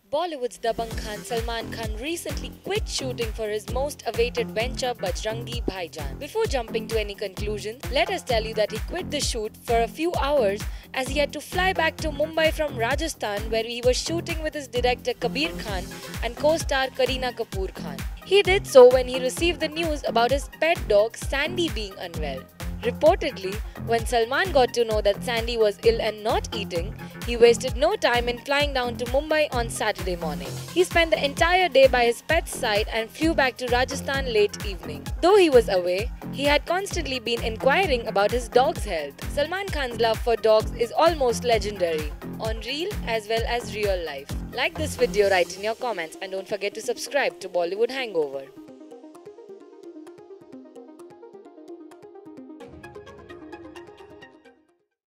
Bollywood's Dabangg Khan Salman Khan recently quit shooting for his most awaited venture Bajrangi Bhaijaan. Before jumping to any conclusions, let us tell you that he quit the shoot for a few hours as he had to fly back to Mumbai from Rajasthan, where he was shooting with his director Kabir Khan and co-star Kareena Kapoor Khan. He did so when he received the news about his pet dog Sandy being unwell. Reportedly, when Salman got to know that Sandy was ill and not eating, he wasted no time in flying down to Mumbai on Saturday morning. He spent the entire day by his pet's side and flew back to Rajasthan late evening. Though he was away, he had constantly been inquiring about his dog's health. Salman Khan's love for dogs is almost legendary, on real as well as real life. Like this video, write in your comments, and don't forget to subscribe to Bollywood Hangover.